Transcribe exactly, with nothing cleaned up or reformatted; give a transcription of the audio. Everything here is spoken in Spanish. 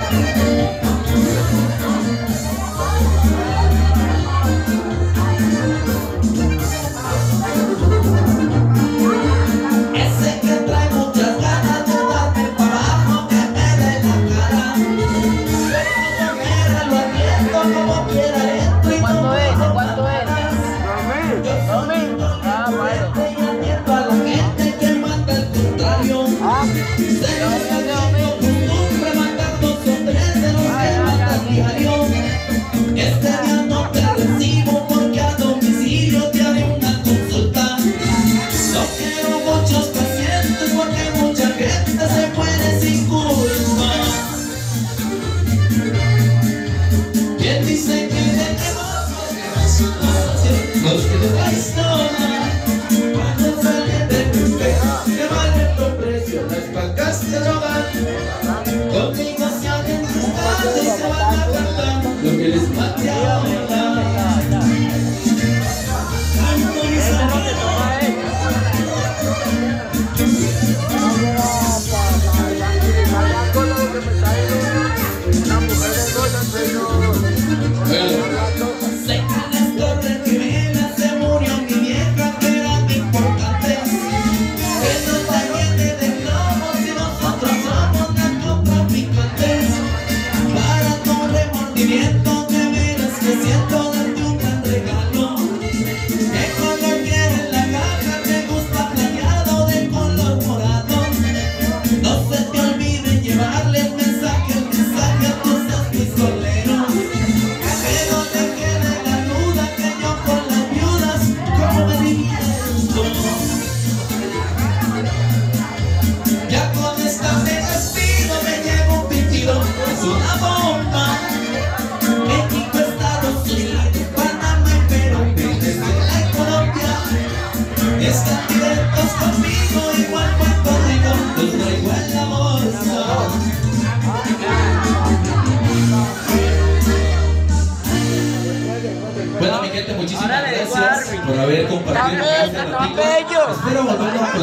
Este día no te recibo porque a domicilio te haré una consulta. No quiero muchos pacientes porque mucha gente se muere sin culpa. ¿Quién dice que tenemos los que de la historia? Cuando salen de mi pecho, que valen los precios, las vacas de hogar. Conmigo se hacen tus padres y se van a cantar lo que les mate ahora. Seca las torres que venas, se murió mi vieja, que era muy importante. Que no se viene de plomo si nosotros somos narcotraficantes. Para tu remordimiento, de veras que siento darte un gran regalo. ¿Qué color quieres la caja? ¿Te gusta plateado de color morado? No se te olvide llevarle el mensaje, el mensaje a tus pistoleros. Que no te quede la duda que yo con las viudas como me divierto. Ya con esta me despido, me llevo un pitido, es una bomba. México, Estados Unidos, Panamá y Perú, desde la Colombia. Están directos conmigo, igual Puerto Rico, los traigo en la bolsa. Bueno, mi gente, muchísimas gracias por haber compartido este ratito. Espero volverlo a